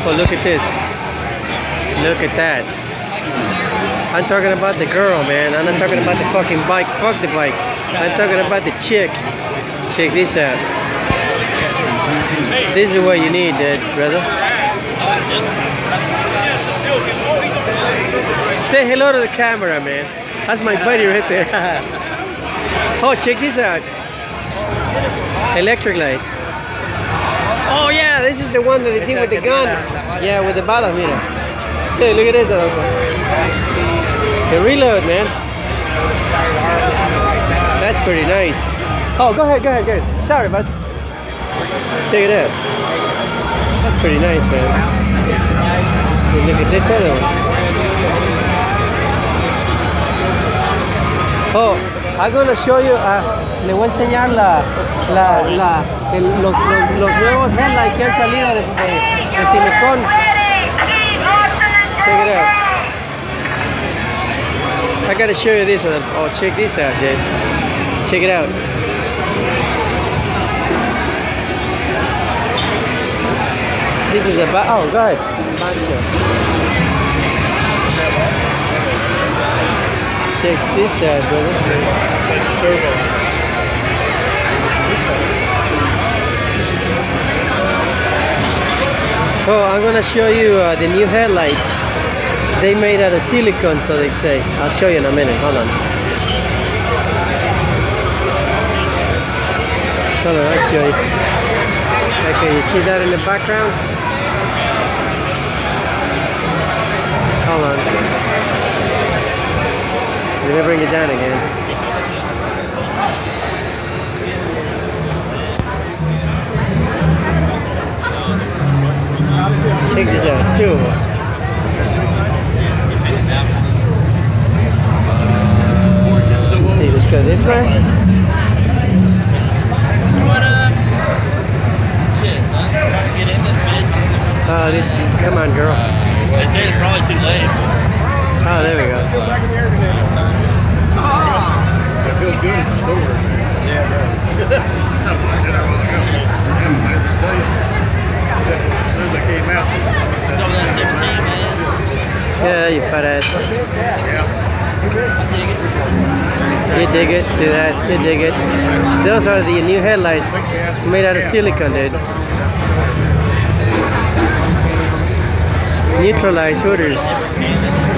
Oh, look at this. Look at that. I'm talking about the girl, man. I'm not talking about the fucking bike. Fuck the bike. I'm talking about the chick. Check this out. This is what you need, brother. Say hello to the camera, man. That's my buddy right there. Oh, check this out. Electric light. Oh yeah, this is the one that they did with the gun. Yeah, with the bala, mira. Hey, look at this. The reload, man. That's pretty nice. Oh, go ahead. Sorry, bud. Check it out. That's pretty nice, man. Hey, look at this other one. Oh, I'm gonna show you. Le voy a enseñar los nuevos headlights que han salido de silicón. Check it out. I gotta show you this one. Oh, check this out, Jade. Check it out. This is about. Oh, go ahead. Check this out, brother. Oh, I'm gonna show you the new headlights. They made out of silicone, so they say. I'll show you in a minute. Hold on. Hold on, I'll show you. Okay, you see that in the background? Hold on. Let me bring it down again. Check this out, two of them. See, let's go this way. Oh, this, come on, girl. They say it's probably too late. Oh, there we go. It feels good at the store. Yeah, right. As soon as I came out. So that's 17, man. Yeah, you fat ass. Yeah. You dig it, see that, you dig it. Those are the new headlights made out of silicone, dude. Neutralized hooters.